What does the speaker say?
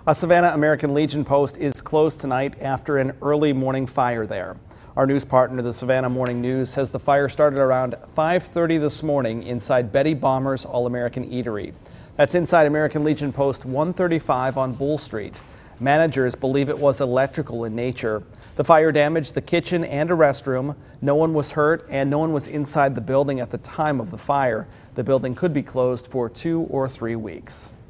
A Savannah American Legion post is closed tonight after an early morning fire there. Our news partner, the Savannah Morning News, says the fire started around 5:30 this morning inside Betty Bomber's All-American Eatery. That's inside American Legion Post 135 on Bull Street. Managers believe it was electrical in nature. The fire damaged the kitchen and a restroom. No one was hurt and no one was inside the building at the time of the fire. The building could be closed for 2 or 3 weeks.